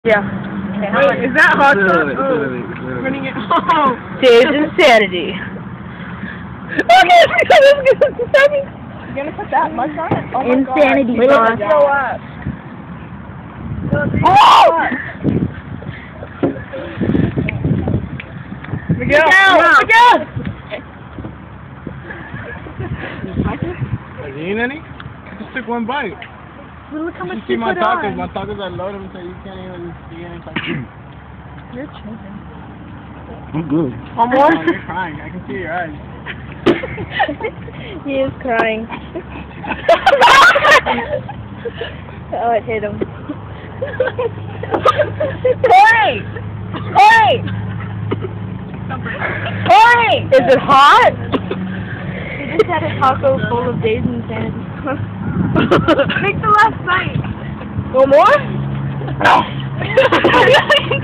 Yeah. Wait, is that hot sauce? Running it home. Dave's insanity. Okay, You gonna put that much on it? Oh my Insanity God. sauce. Throw up. Oh! Miguel! Miguel! Are you eating any? Just took one bite. Look how much You see my put tacos. on. My tacos are loaded, so you can't even see any tacos. You're choking. I'm good. One more? Oh, you're crying. I can see your eyes. He is crying. Oh, it hit him. Corey! Corey! Corey! Is it hot? He just had a taco full of Dave's insanity. Take the last bite. One more?